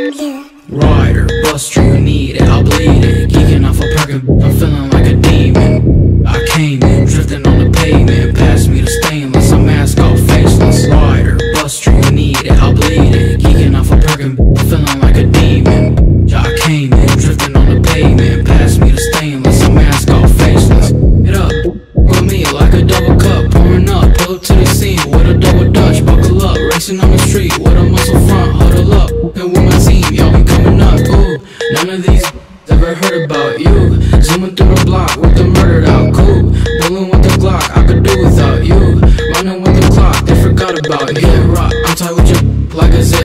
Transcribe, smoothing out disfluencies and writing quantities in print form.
Rider, buster, you need it, I'll bleed it. Geeking off a perk, I'm feeling like a demon. I came in, drifting on the pavement. Pass me the stainless, I'm mask off, faceless. Rider, buster, you need it, I'll bleed it. Geeking off a perk, I'm feeling like a demon. I came in, drifting on the pavement. Pass me the stainless, I'm mask off, faceless. Hit up with me like a double cup, pouring up. Pull up to the scene with a double dutch. Buckle up, racing on the street with a muscle front. Huddle up, and with my team, y'all be coming up. Ooh, none of these ever heard about you. Zooming through